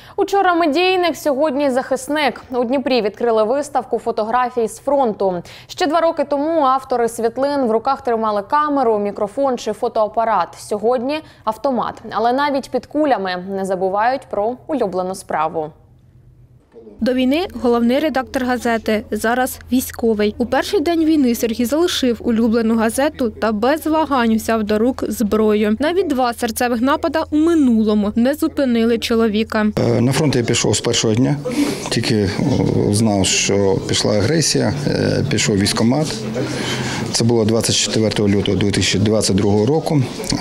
Учора медійник, сьогодні захисник. У Дніпрі відкрили виставку фотографій з фронту. Ще 2 роки тому автори світлин в руках тримали камеру, мікрофон чи фотоапарат. Сьогодні – автомат. Але навіть під кулями не забувають про улюблену справу. До війни головний редактор газети, зараз військовий. У перший день війни Сергій залишив улюблену газету та без вагань взяв до рук зброю. Навіть 2 серцевих напади у минулому не зупинили чоловіка. На фронт я пішов з першого дня, тільки знав, що пішла агресія, пішов військкомат. Це було 24 лютого 2022 року.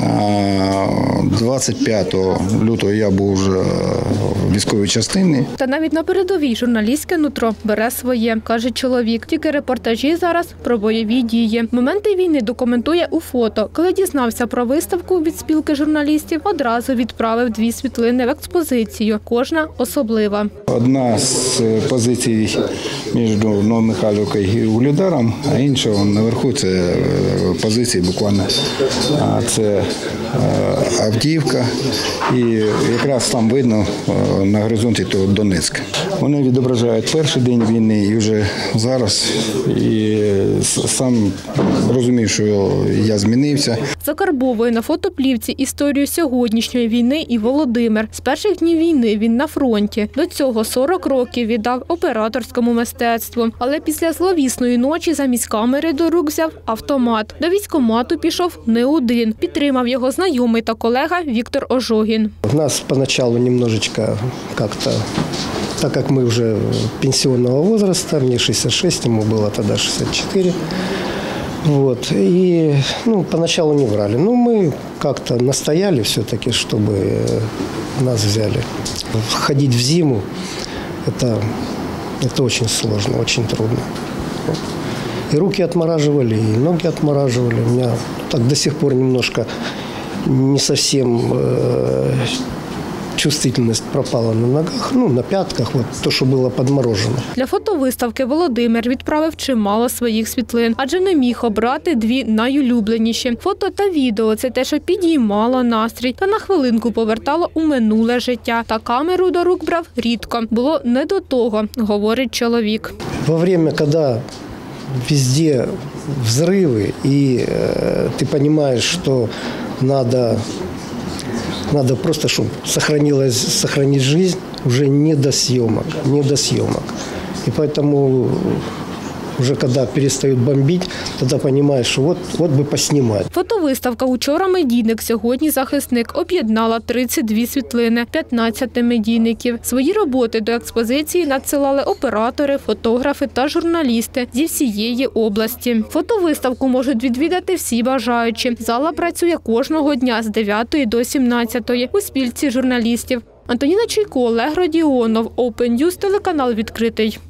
25 лютого я був вже в військовій частині. Та навіть на передовій журналістське нутро бере своє, каже чоловік. Тільки репортажі зараз про бойові дії. Моменти війни документує у фото. Коли дізнався про виставку від спілки журналістів, одразу відправив 2 світлини в експозицію. Кожна особлива. Одна з позицій між Новомихайлівкою і Угледаром, а інша наверху це позиції буквально. Це Авдіївка і якраз там видно на горизонті то Донецьк. Вони відображають перший день війни і вже зараз. І сам розумію, що я змінився. Закарбовує на фотоплівці історію сьогоднішньої війни і Володимир. З перших днів війни він на фронті. До цього 40 років віддав операторському мистецтву. Але після зловісної ночі замість камери до рук взяв автомат. До військкомату пішов не один. Підтримав його знайомий та колега Віктор Ожогін. У нас поначалу немножечко как-то, так как мы уже пенсионного возраста, мне 66, ему было тогда 64. Вот. И поначалу не брали. Но мы как-то настояли все-таки, чтобы нас взяли. Ходить в зиму это очень сложно, очень трудно. И руки отмораживали, и ноги отмораживали. У меня так до сих пор немножко не совсем чувствительность пропала на ногах, на пятках, то, що було підморожено. Для фотовиставки Володимир відправив чимало своїх світлин, адже не міг обрати 2 найулюбленіші. Фото та відео – це те, що підіймало настрій та на хвилинку повертало у минуле життя. Та камеру до рук брав рідко. Було не до того, говорить чоловік. Во время, коли везде взрывы, и ты понимаешь, что надо просто, чтобы сохранить жизнь, уже не до съемок. И поэтому уже когда перестают бомбить, тогда понимаешь, что вот бы поснимать. Фотовиставка «Учора медійник, сьогодні захисник» об'єднала 32 світлини 15 медійників. Свої роботи до експозиції надсилали оператори, фотографи та журналісти зі всієї області. Фотовиставку можуть відвідати всі бажаючі. Зала працює кожного дня з 9 до 17 у спілці журналістів. Антоніна Чайко, Олег Родіонов, Open News, телеканал «Відкритий».